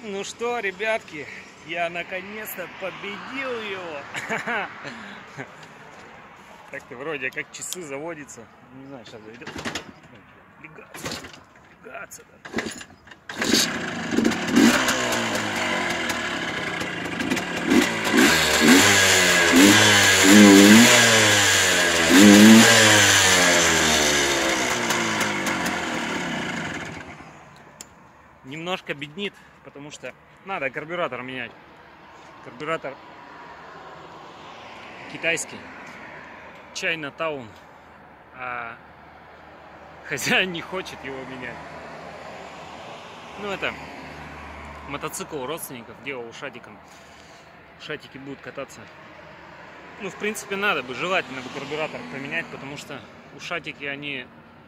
Ну что, ребятки, я наконец-то победил его. Так-то вроде как часы заводятся. Не знаю, сейчас зайдет. Легаться, да. Немножко беднит, потому что надо карбюратор менять. Карбюратор китайский, Chinatown, а хозяин не хочет его менять. Ну это мотоцикл родственников делал ушатиком. Ушатики будут кататься. Ну в принципе надо бы, желательно бы карбюратор поменять, потому что ушатики они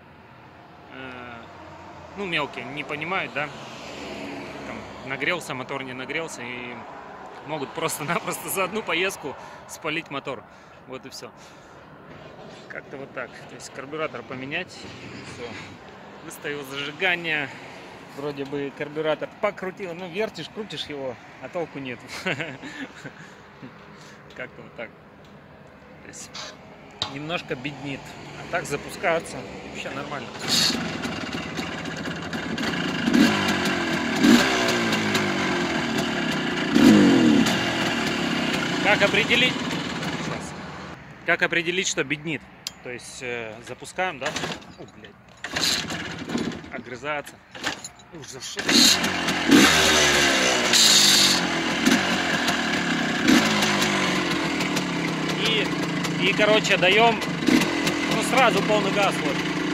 ну мелкие, не понимают, да, там, нагрелся мотор, не нагрелся, и могут просто-напросто за одну поездку спалить мотор. Вот и все. Как-то вот так. То есть карбюратор поменять, все. Выставил зажигание, вроде бы карбюратор покрутил, ну вертишь, крутишь его, а толку нет. Как-то вот так. То есть немножко беднит, а так запускаться вообще нормально. Как определить, что беднит? То есть запускаем, да? О, блядь. Огрызаться. Уж за что? И короче даем, ну сразу полный газ вот.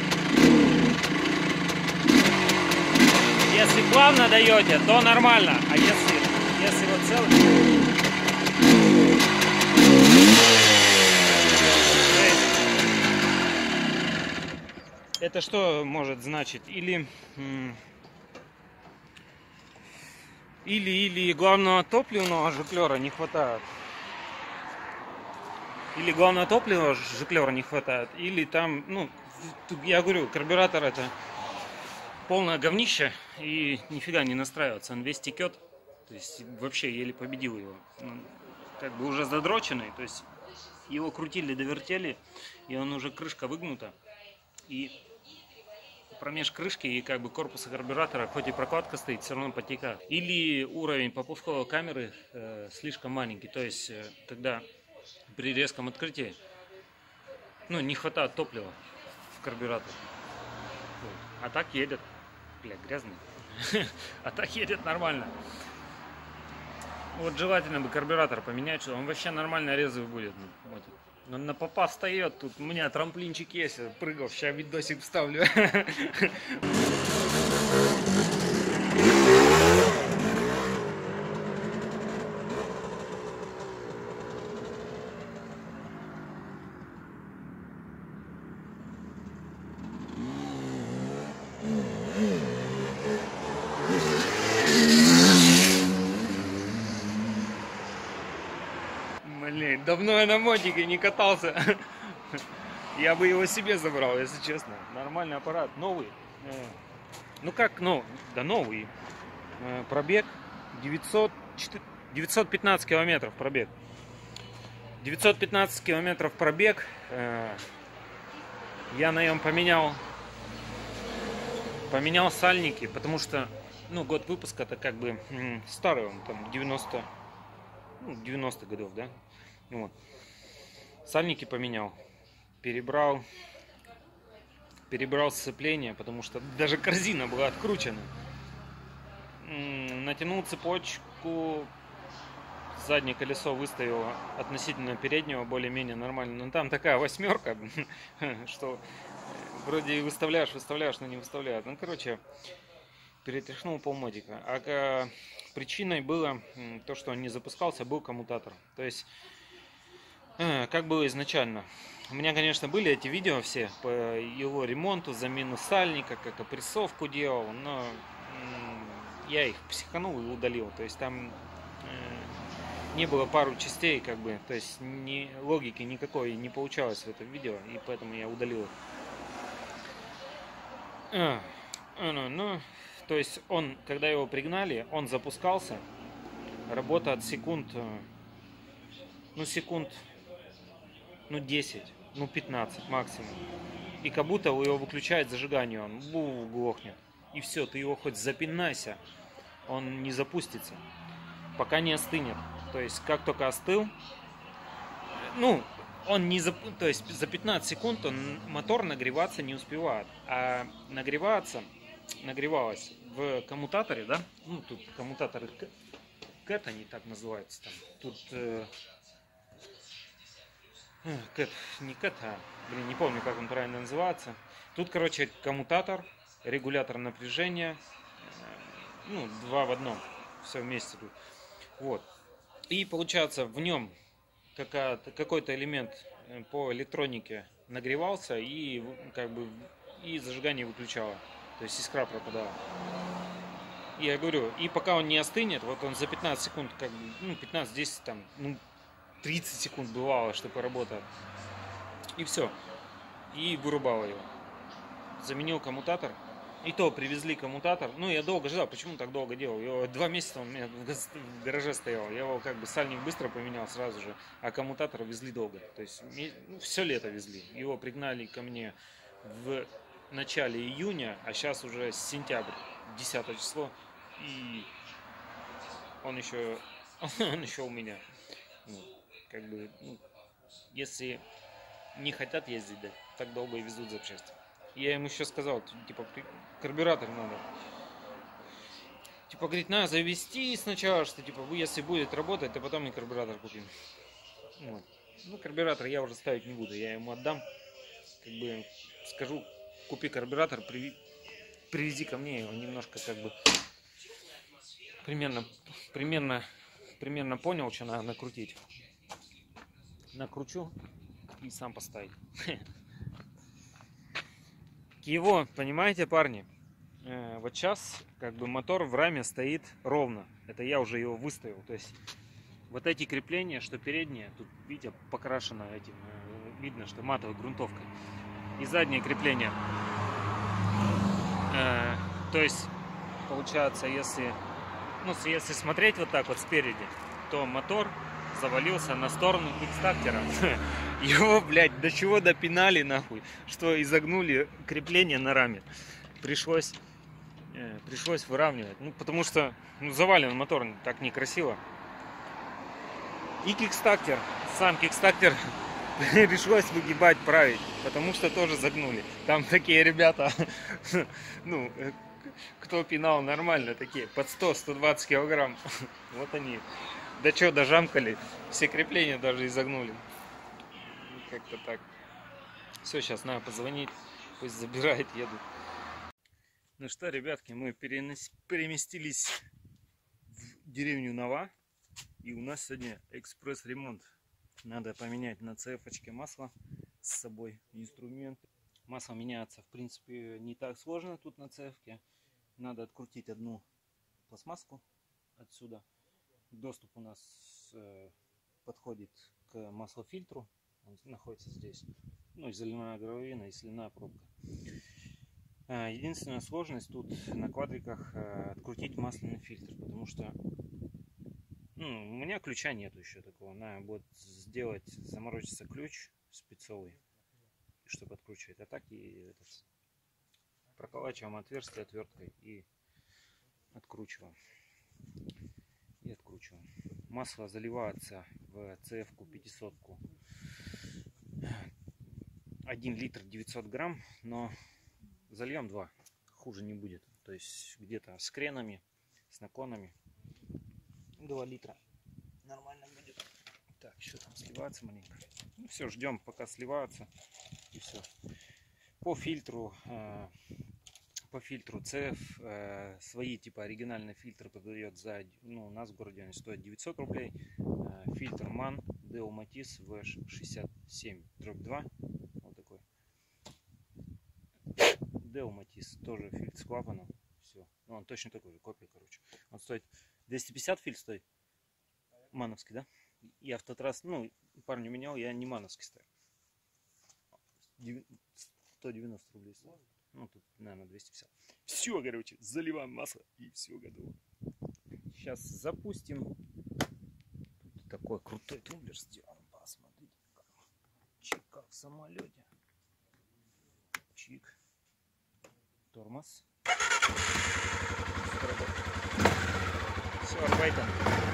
Если плавно даете, то нормально, а если вот целый. Это что может значить? Или главного топливного жиклера не хватает. Или главного топливного жиклера не хватает. Или там, ну, я говорю, карбюратор это полное говнище. И нифига не настраивается. Он весь текет. То есть вообще еле победил его. Он как бы уже задроченный. То есть его крутили, довертели. И он уже крышка выгнута. И промеж крышки и как бы корпуса карбюратора, хоть и прокладка стоит, все равно потекает. Или уровень попусковой камеры слишком маленький, то есть тогда при резком открытии, ну, не хватает топлива в карбюратор. Вот. А так едет, бля, грязный, а так едет нормально. Вот желательно бы карбюратор поменять, что он вообще нормально резвый будет. Вот. Он на попа встает, тут у меня трамплинчик есть, прыгал, сейчас видосик вставлю. Блин, давно я на мотике не катался. Я бы его себе забрал, если честно. Нормальный аппарат, новый. Ну как, ну, да новый. Пробег 915 километров пробег. 915 километров пробег. Я на нем поменял сальники, потому что, ну, год выпуска-то как бы старый он, там 90 годов, да? Вот. Сальники поменял, перебрал сцепление, потому что даже корзина была откручена. Натянул цепочку, заднее колесо выставил относительно переднего более-менее нормально. Но там такая восьмерка, что вроде выставляешь, но не выставляют. Ну, короче, перетряхнул полмотика. А причиной было то, что он не запускался, был коммутатор. То есть, как было изначально. У меня, конечно, были эти видео все по его ремонту, замену сальника, как опрессовку делал, но я их психанул и удалил. То есть там не было пару частей, как бы, то есть логики никакой не получалось в этом видео, и поэтому я удалил их. Ну, То есть он, когда его пригнали, он запускался, работа от секунд, секунд, 10, 15 максимум. И как будто его выключает зажигание, он глохнет. И все, ты его хоть запинайся, он не запустится, пока не остынет. То есть как только остыл, он не то есть за 15 секунд мотор нагреваться не успевает. А нагревалось в коммутаторе, да? Тут коммутаторы КЭТ они так называются там. Тут КЭТ, не КЭТ, не помню, как он правильно называется. Тут, короче, коммутатор, регулятор напряжения, 2 в одном, все вместе тут. Вот. И получается в нем какой-то элемент по электронике нагревался и и зажигание выключало. То есть искра пропадала. И я говорю, и пока он не остынет, вот он за 15 секунд, 15-10 там, 30 секунд бывало, что поработал. И все. И вырубало его. Заменил коммутатор. И то привезли коммутатор. Я долго ждал. Почему так долго делал? Его 2 месяца он у меня в гараже стоял. Я его сальник быстро поменял сразу же. А коммутатор везли долго. То есть все лето везли. Его пригнали ко мне в начале июня, а сейчас уже сентябрь, 10 число. И он еще у меня. Если не хотят ездить, да, так долго и везут запчасти. Я ему еще сказал, карбюратор надо. Говорит, надо завести сначала, что, если будет работать, то потом и карбюратор купим. Вот. Карбюратор я уже ставить не буду, я ему отдам. Скажу, купи карбюратор, привези ко мне его немножко, примерно понял, что надо накрутить. Накручу и сам поставить. Его, понимаете, парни, вот сейчас мотор в раме стоит ровно. Это я уже его выставил. То есть вот эти крепления, что передние, тут, видите, покрашено этим, видно, что матовой грунтовкой. И заднее крепление. То есть, получается, если смотреть вот так вот спереди, то мотор завалился на сторону кикстартера. Его, блядь, до чего допинали нахуй, что изогнули крепление на раме. Пришлось выравнивать. Потому что завален мотор так некрасиво. И кикстартер, сам кикстартер пришлось выгибать, править, потому что тоже загнули. Там такие ребята, кто пинал нормально, такие под 100-120 килограмм. Вот они. Да что, дожамкали, все крепления даже изогнули. Как-то так. Все, сейчас надо позвонить, пусть забирает, едут. Ну что, ребятки, мы переместились в деревню Нова. И у нас сегодня экспресс-ремонт. Надо поменять на ЦФ-очке масло с собой, инструмент. Масло меняется, в принципе, не так сложно тут на ЦФ-ке. Надо открутить одну пластмасску отсюда. Доступ у нас подходит к маслофильтру. Он находится здесь. Изоляная горловина и соляная пробка. Единственная сложность тут на квадриках открутить масляный фильтр, потому что у меня ключа нету еще такого. Надо будет заморочиться ключ спецовый, чтобы откручивать. А так и проколачиваем отверстие отверткой и откручиваем. Масло заливается в ЦФ-ку 500-ку 1 литр 900 грамм, но зальем 2, хуже не будет. То есть где-то с кренами, с наклонами 2 литра нормально будет. Так, еще там сливаться маленько. Все, ждем пока сливается и все. По фильтру ЦФ свои оригинальный фильтр продает у нас в городе они стоят 900 рублей. Фильтр MAN Deo Matiz VH67/2, вот такой. Deo Matiz, тоже фильтр с клапаном. Все, он точно такой же, копия, короче. Он стоит 250, фильтр стоит мановский, да? Я в тот раз, парню менял, я не мановский ставил. 190 рублей стоит. Ну, тут, наверное, 250. Все, короче, заливаем масло и все готово. Сейчас запустим. Тут такой крутой тумблер сделан. Посмотрите. Чик, как в самолете. Чик. Тормоз. Все, арбайтом.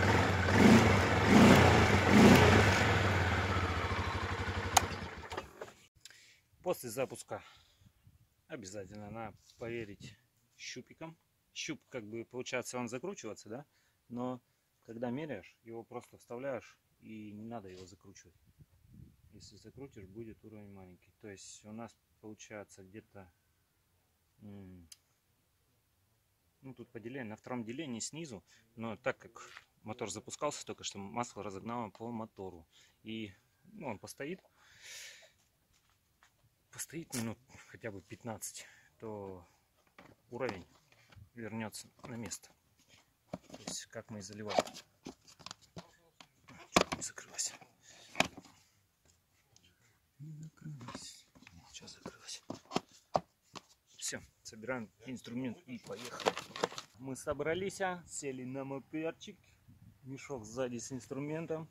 После запуска обязательно надо проверить щупиком. Щуп, как бы, получается, он закручивается, да? Но когда меряешь, его просто вставляешь и не надо его закручивать. Если закрутишь, будет уровень маленький. То есть у нас получается где-то, ну тут поделение, на втором делении снизу, но так как мотор запускался только что, масло разогнало по мотору. И ну, он постоит минут хотя бы 15, то уровень вернется на место. То есть как мы и заливали. Чуть не закрылась. Не закрылась. Сейчас закрылась. Все, собираем инструмент и поехали. Мы собрались, сели на моперчик. Мешок сзади с инструментом.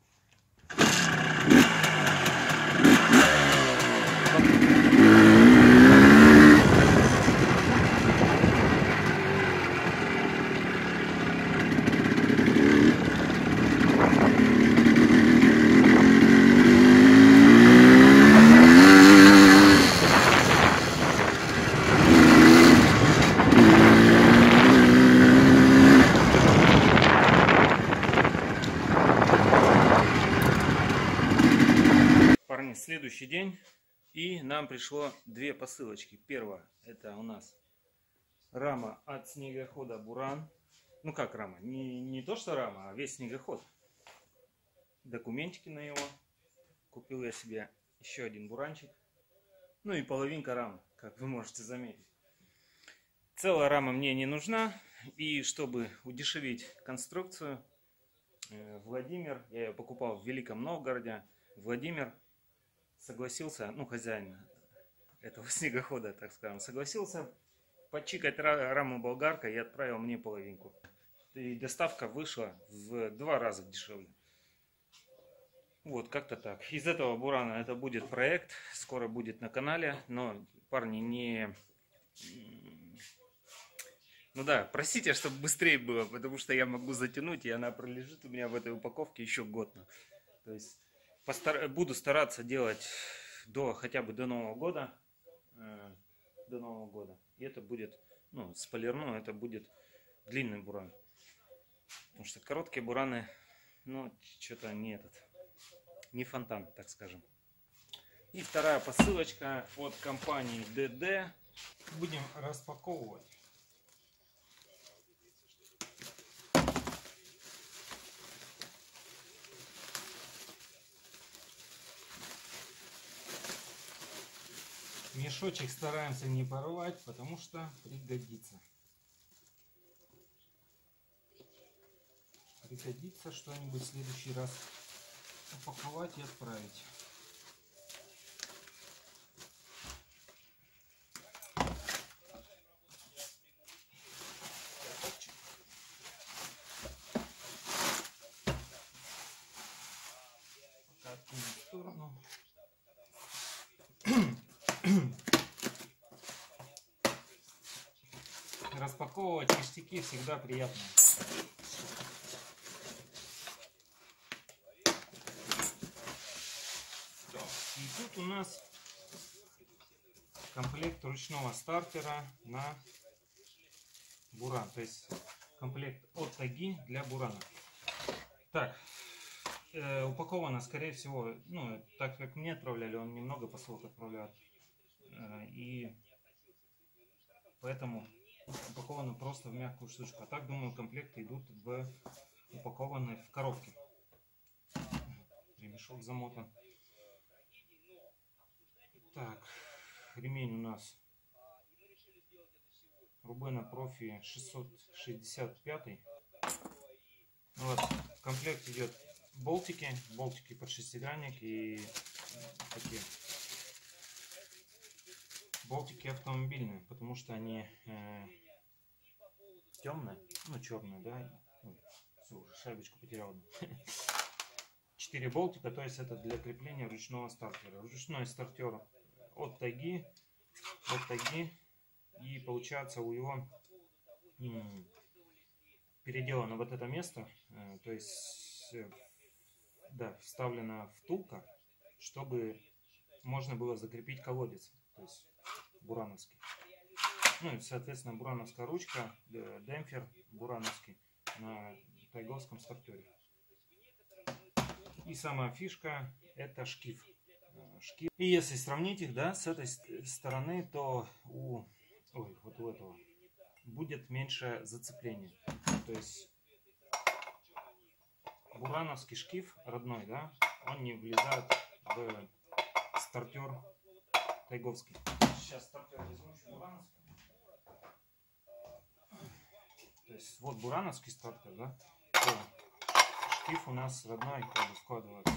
Следующий день, и нам пришло две посылочки. Первая, это у нас рама от снегохода Буран. Ну как рама, не то что рама, а весь снегоход. Документики на него. Купил я себе еще один буранчик. Ну и половинка рамы, как вы можете заметить. Целая рама мне не нужна, и чтобы удешевить конструкцию, Владимир, я ее покупал в Великом Новгороде, Владимир согласился, ну, хозяин этого снегохода, так скажем, согласился подчикать раму болгаркой и отправил мне половинку. И доставка вышла в 2 раза дешевле. Вот, как-то так. Из этого бурана это будет проект, скоро будет на канале, но, парни, не... Ну да, простите, чтобы быстрее было, потому что я могу затянуть, и она пролежит у меня в этой упаковке еще год. То есть... Буду стараться делать хотя бы до Нового года. И это будет, ну, с полирну, это будет длинный буран. Потому что короткие бураны, ну, что-то не фонтан, так скажем. И вторая посылочка от компании DD. Будем распаковывать. Мешочек стараемся не порвать, потому что пригодится. Пригодится что-нибудь в следующий раз упаковать и отправить. Пока откинем в сторону. Распаковывать ништяки всегда приятно. И тут у нас комплект ручного стартера на буран. То есть комплект от Таги для бурана. Так, упаковано, скорее всего, ну, так как мне отправляли, он немного посылок отправляет. И поэтому упаковано просто в мягкую штучку. А так, думаю, комплекты идут упакованы в коробке. Ремешок замотан. Так, ремень у нас Rubena Profi 665. Вот, в комплекте идет болтики под шестигранник и такие Болтики автомобильные, потому что они темные, ну черные, да. Все, уже шайбочку потерял. 4 болтика, то есть это для крепления ручного стартера. Ручной стартер от тайги, и получается у него переделано вот это место, то есть да, вставлена втулка, чтобы можно было закрепить колодец, то есть бурановский. Ну и соответственно бурановская ручка, демпфер бурановский на тайговском стартере. И самая фишка это шкив. И если сравнить их, да, с этой стороны, то вот у этого будет меньше зацепления. То есть бурановский шкив родной, да, он не влезает в стартер тайговский. Сейчас стартер возьму бурановский. То есть вот бурановский стартер, да, то шкив у нас родной как бы складывается.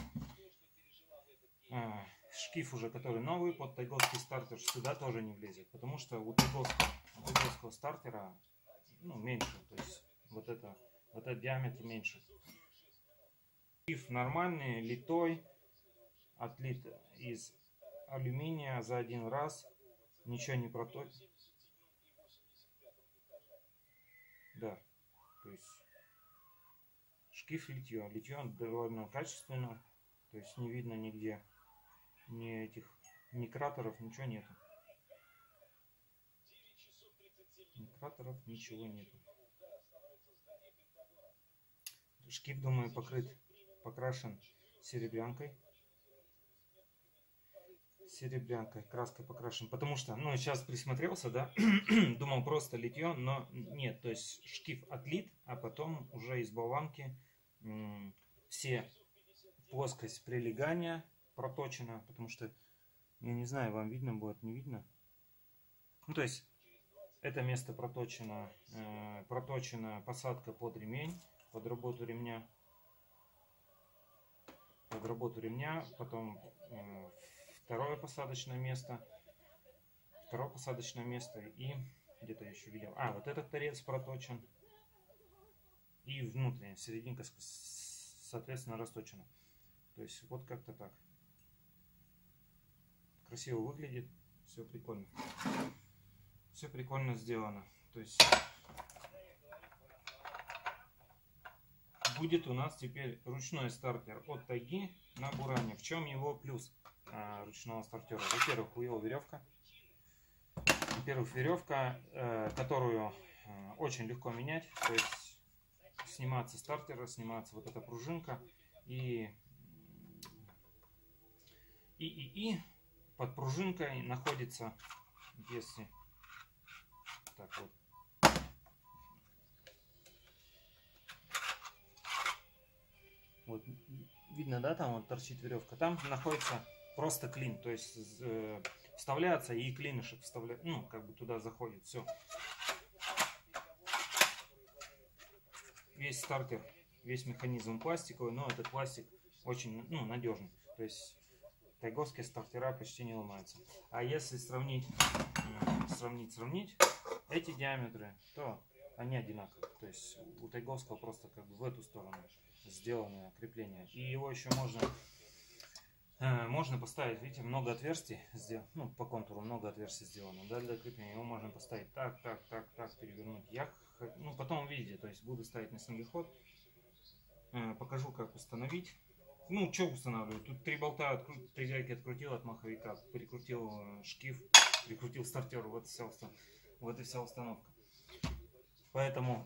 Шкив уже, который новый под тайговский стартер, сюда тоже не влезет, потому что у тайговского стартера, ну, меньше, то есть вот этот диаметр меньше. Шкив нормальный, литой, отлит из алюминия за один раз, ничего не проточит. Да, то есть шкив литье довольно качественно, то есть не видно нигде ни кратеров, ничего нету. Ни кратеров, ничего нету. Шкив, думаю, покрашен серебрянкой. Краской покрашен. Потому что, ну, сейчас присмотрелся, да, думал просто литье, но нет. То есть шкив отлит, а потом уже из болванки все плоскость прилегания проточена, потому что, я не знаю, вам видно будет, не видно. Ну, то есть это место проточена посадка под ремень, под работу ремня, потом второе посадочное место и где-то еще видел. Вот этот торец проточен и внутренняя серединка, соответственно, расточена. То есть вот как-то так. Красиво выглядит, все прикольно. Все прикольно сделано. То есть будет у нас теперь ручной стартер от тайги на буране. В чем его плюс ручного стартера? Во-первых, у него веревка. Которую очень легко менять. То есть снимается стартер, снимается вот эта пружинка и под пружинкой находится, если так вот видно, да, там вот торчит веревка, там находится просто клин, то есть вставляется и клинышек вставляет, ну, как бы туда заходит, все. Весь стартер, весь механизм пластиковый, но этот пластик очень, ну, надежный, то есть тайговские стартера почти не ломаются. А если сравнить эти диаметры, то они одинаковые. То есть у тайговского просто как бы в эту сторону сделано крепление. И его еще можно поставить, видите, много отверстий сделано, ну, по контуру много отверстий сделано, да, для крепления. Его можно поставить так, перевернуть. Ну, потом увидите, то есть буду ставить на снегоход. Покажу, как установить. Ну, что устанавливать? Тут 3 болта, 3 гайки открутил от маховика, прикрутил шкив, прикрутил стартер. Вот и вся установка. Поэтому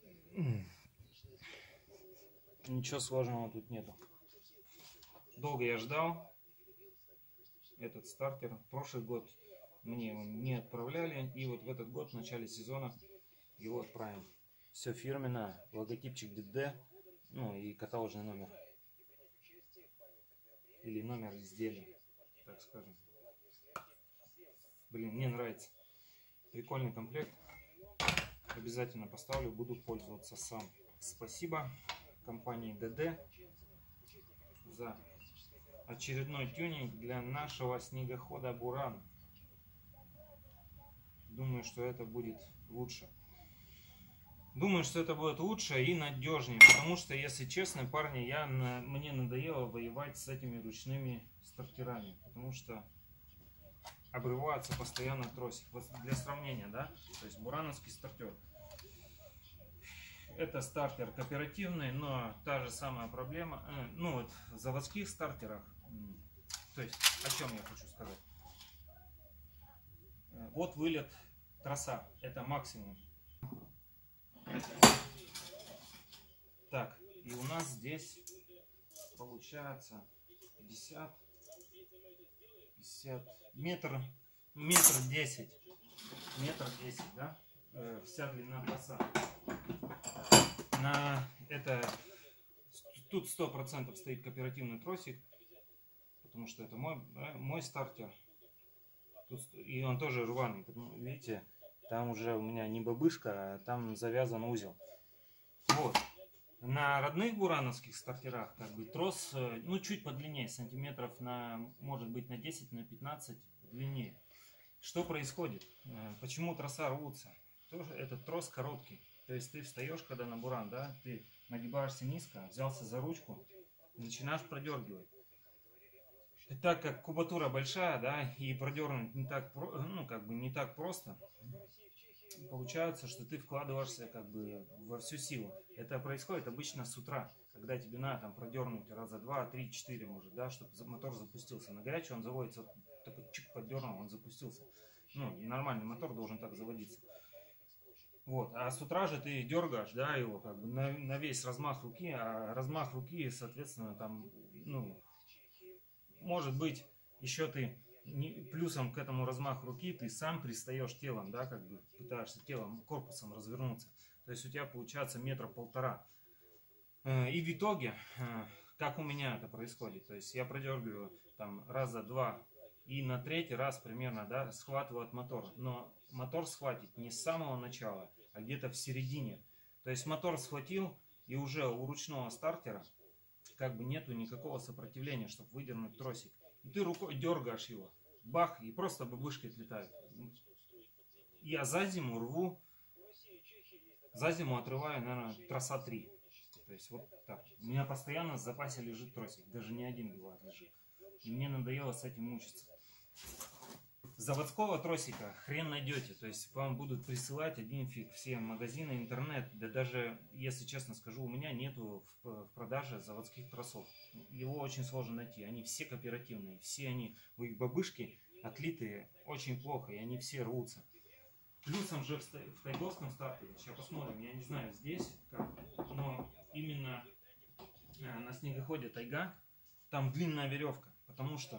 ничего сложного тут нету. Долго я ждал этот стартер. Прошлый год мне его не отправляли. И вот в этот год, в начале сезона, его отправим. Все фирменно, логотипчик ДД, ну и каталожный номер. Или номер изделия, так скажем. Блин, мне нравится. Прикольный комплект. Обязательно поставлю, буду пользоваться сам. Спасибо компании ДД за очередной тюнинг для нашего снегохода Буран. Думаю, что это будет лучше. Думаю, что это будет лучше и надежнее. Потому что, если честно, парни, мне надоело воевать с этими ручными стартерами. Потому что обрывается постоянно тросик. Вот для сравнения, да? То есть бурановский стартер. Это стартер кооперативный, но та же самая проблема. Ну вот в заводских стартерах. То есть, о чем я хочу сказать. Вот вылет троса. Это максимум. Так, и у нас здесь получается 50 метр 10, да, вся длина троса. На это тут 100% стоит кооперативный тросик, потому что это мой стартер. И он тоже рваный, видите, там уже у меня не бабышка, а там завязан узел. Вот. На родных бурановских стартерах как бы трос, ну, чуть подлиннее, сантиметров на, может быть, на 10, на 15 длиннее. Что происходит? Почему троса рвутся? Тоже этот трос короткий. То есть ты встаешь, когда на буран, да, ты нагибаешься низко, взялся за ручку, начинаешь продергивать. И так как кубатура большая, да, и продернуть не так, ну, как бы не так просто, получается, что ты вкладываешься как бы во всю силу. Это происходит обычно с утра, когда тебе надо там продернуть раза 2, 3, 4, может, да, чтобы мотор запустился. На горячий он заводится, вот такой чик поддернул, он запустился. Ну, нормальный мотор должен так заводиться. Вот, а с утра же ты дергаешь, да, его как бы на весь размах руки, а размах руки, соответственно, там, ну, может быть, еще ты плюсом к этому размаху руки ты сам пристаешь телом, да, как бы пытаешься телом, корпусом развернуться. То есть у тебя получается 1,5 метра. И в итоге, как у меня это происходит, то есть я продергиваю там раза 2 и на 3-й раз примерно, да, схватываю от мотора. Но мотор схватить не с самого начала, а где-то в середине. То есть мотор схватил, и уже у ручного стартера как бы нету никакого сопротивления, чтобы выдернуть тросик. И ты рукой дергаешь его, бах, и просто бабушки отлетают. Я за зиму рву, за зиму отрываю, наверное, троса 3. То есть вот так. У меня постоянно в запасе лежит тросик, даже не один бывает лежит. И мне надоело с этим мучиться. Заводского тросика хрен найдете, то есть вам будут присылать один фиг, все магазины, интернет, да даже, если честно скажу, у меня нету в продаже заводских тросов, его очень сложно найти, они все кооперативные, все они, у их бабышки отлитые очень плохо, и они все рвутся. Плюсом же в тайговском стартере, сейчас посмотрим, я не знаю здесь как, но именно на снегоходе тайга, там длинная веревка, потому что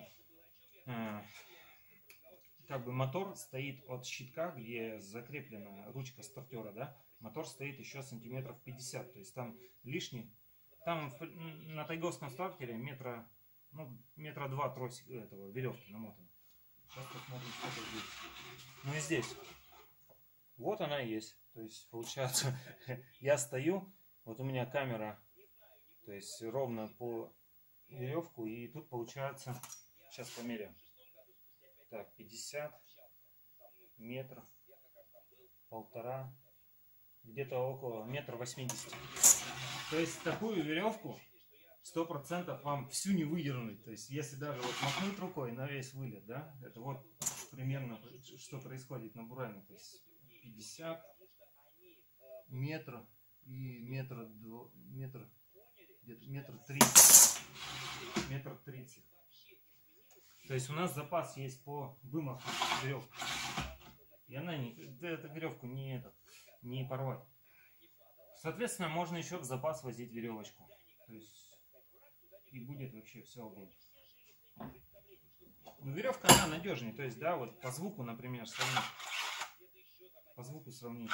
как бы мотор стоит от щитка, где закреплена ручка стартера, да, мотор стоит еще сантиметров 50, то есть там лишний, там на тайговском стартере метра 2 тросик этого веревки намотаны. Сейчас посмотрим, что здесь. Ну и здесь, вот она и есть, то есть получается, я стою, вот у меня камера, то есть ровно по веревку, и тут получается, сейчас померяем. Так, 50, метр, 1,5, где-то около 1,80 м. То есть такую веревку 100% вам всю не выдернуть. То есть если даже вот махнуть рукой на весь вылет, да, это вот примерно что происходит на буране. То есть 50 метров и метр, где-то метр 30. Метр 30. То есть у нас запас есть по вымаху веревки. И она эту веревку не порвать. Соответственно, можно еще в запас возить веревочку. То есть и будет вообще все огонь. Но веревка она надежнее. То есть, да, вот по звуку, например, сравнить. По звуку сравнить.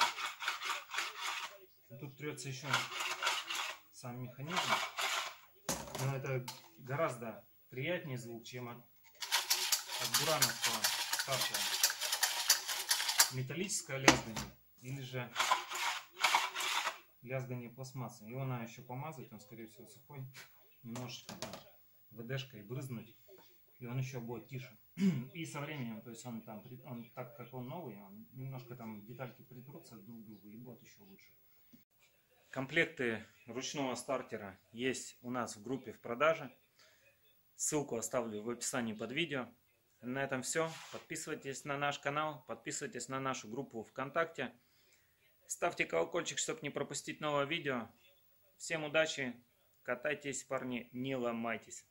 Тут трется еще сам механизм. Но это гораздо приятнее звук, чем от бурановского стартера. Металлическое лязгание или же лязгание пластмассы. Его надо еще помазать, он скорее всего сухой. Немножечко ВДшкой брызнуть, и он еще будет тише. И со временем, то есть он там, он, так как он новый, он немножко там детальки притрутся друг к другу и будет еще лучше. Комплекты ручного стартера есть у нас в группе в продаже. Ссылку оставлю в описании под видео. На этом все. Подписывайтесь на наш канал, подписывайтесь на нашу группу ВКонтакте. Ставьте колокольчик, чтобы не пропустить новое видео. Всем удачи, катайтесь, парни, не ломайтесь.